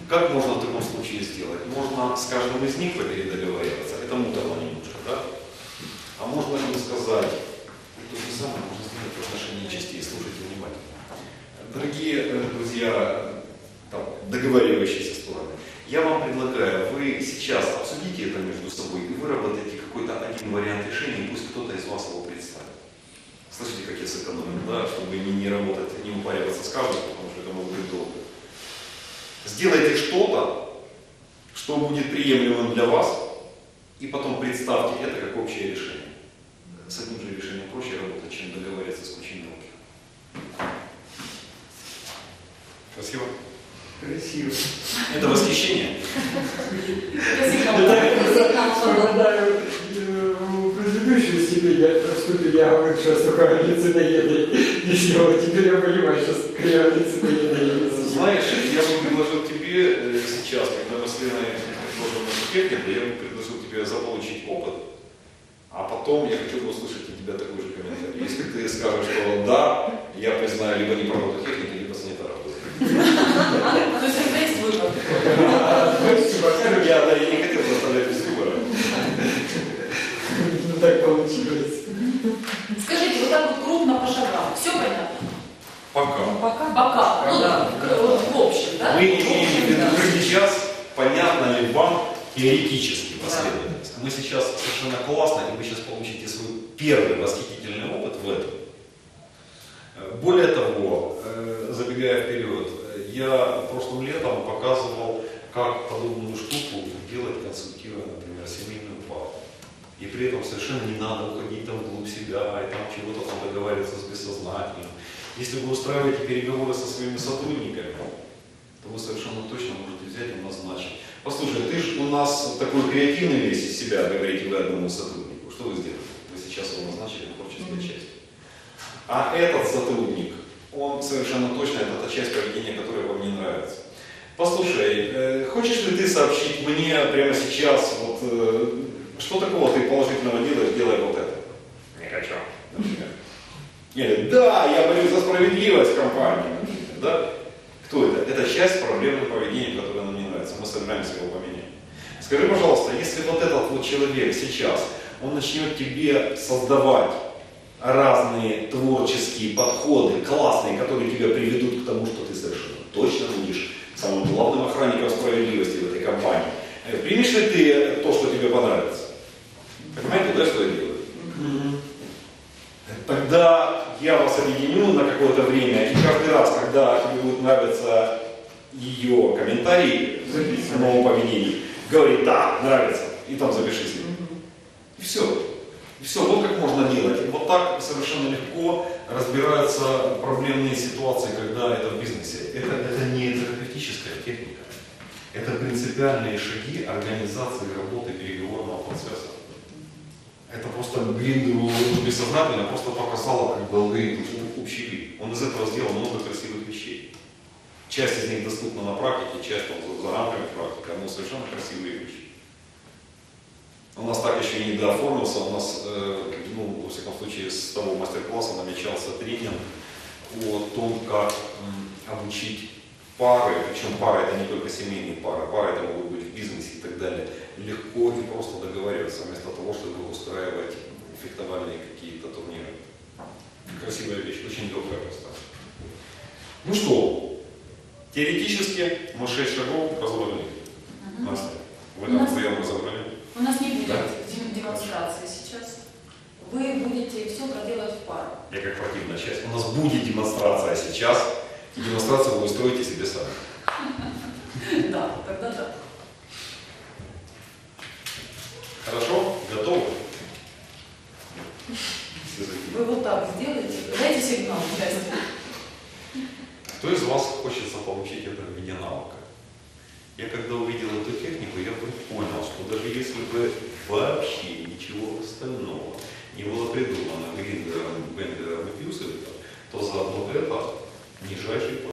Как можно в таком случае сделать? Можно с каждым из них договариваться, это муторно немножко, да? А можно им сказать, то же самое можно сделать в отношении частей, слушайте внимательно. Дорогие друзья, договаривающиеся стороны, я вам предлагаю, вы сейчас обсудите это между собой и выработайте какой-то один вариант решения, и пусть кто-то из вас его представит. Слышите, как я сэкономил, да, чтобы не работать, не упариваться с каждым, потому что это может быть долго. Сделайте что-то, что будет приемлемым для вас, и потом представьте это как общее решение. С одним же решением проще работать, чем договариваться с кучей мелких. Красиво? Красиво. Это восхищение? Вспоминаю предыдущую степень поступили, я говорю, что только лицедоеды не сделал. Теперь я понимаю, что скорее лицедоеды. Знаешь, я бы предложил тебе сейчас, когда мы с Леной предложим эту технику, я бы предложил тебе заполучить опыт, а потом я хочу бы услышать от тебя такой же комментарий. Если ты скажешь, что да, я признаю либо неправоту техники, либо санитарию. То есть это есть выбор. Я не хотел заставлять без выбора. Ну так получилось. Скажите, вот так вот крупно по шагам. Все понятно? Пока. Пока. Ну, в общем, да? Мы имеем в виду сейчас, понятно ли вам теоретически последовательность. Мы сейчас совершенно классно, и вы сейчас получите свой первый восхитительный опыт в этом. Более того, забегая вперед, я прошлым летом показывал, как подобную штуку делать, консультируя, например, семейную пару. И при этом совершенно не надо уходить там вглубь себя и там чего-то там договариваться с бессознательным. Если вы устраиваете переговоры со своими сотрудниками, то вы совершенно точно можете взять и назначить. Послушай, ты же у нас такой креативный весь из себя, говорите вы одному сотруднику. Что вы сделали? Вы сейчас его назначили на творческой части. А этот сотрудник, он совершенно точно, это та часть поведения, которая вам не нравится. Послушай, хочешь ли ты сообщить мне прямо сейчас, вот, что такого ты положительного делаешь, делай вот это? Не хочу, например. Или, да, я борюсь за справедливость в компании. Да? Кто это? Это часть проблемного поведения, которое нам не нравится. Мы собираемся его поменять. Скажи, пожалуйста, если вот этот вот человек сейчас, он начнет тебе создавать разные творческие подходы, классные, которые тебя приведут к тому, что ты совершенно точно будешь самым главным охранником справедливости в этой компании. Примешь ли ты то, что тебе понравится? Понимаете, да, что я делаю? Тогда я вас объединю на какое-то время, и каждый раз, когда тебе будет нравиться ее комментарий к новому поведению, говори, да, нравится, и там запиши себе. И все. И все, вот как можно делать. И вот так совершенно легко разбираются проблемные ситуации, когда это в бизнесе. Это не терапевтическая техника. Это принципиальные шаги организации работы переговорного процесса. Это просто бессознательно просто показало как бы алгоритм общий вид. Он из этого сделал много красивых вещей. Часть из них доступна на практике, часть за рамками практики, но совершенно красивые вещи. У нас так еще и не дооформился, у нас, во всяком случае, с того мастер-класса намечался тренинг о том, как обучить пары, причем пары это не только семейные пары, пары это могут быть в бизнесе и так далее, легко и просто договариваться, вместо того, чтобы устраивать фехтовальные какие-то турниры. Красивая вещь, очень легкая просто. Ну что, теоретически мы 6 шагов разобрали. Настя, вы там вдвоем разобрали? У нас не будет демонстрации сейчас. Вы будете все проделать в пару. Я как противная часть. У нас будет демонстрация сейчас, и демонстрацию вы устроите себе сами. Да, тогда да. Хорошо? Готовы? Вы вот так сделаете, дайте сигнал участию. Кто из вас хочется получить это в виде навыка? Я когда увидел эту технику, я понял, что даже если бы вообще ничего остального не было придумано Гриндером, Бендером и Пьюсовиком, то заодно это нижайший